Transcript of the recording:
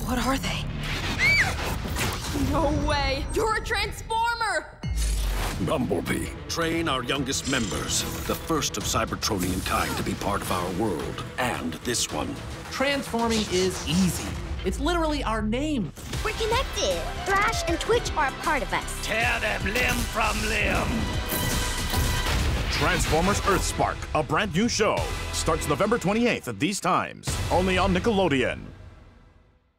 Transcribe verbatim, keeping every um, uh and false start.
What are they? No way! You're a transformer! Bumblebee, train our youngest members, the first of Cybertronian kind to be part of our world, and this one. Transforming is easy. It's literally our name. We're connected. Thrash and Twitch are a part of us. Tear them limb from limb. Transformers Earthspark, a brand new show. Starts November twenty-eighth at these times. Only on Nickelodeon.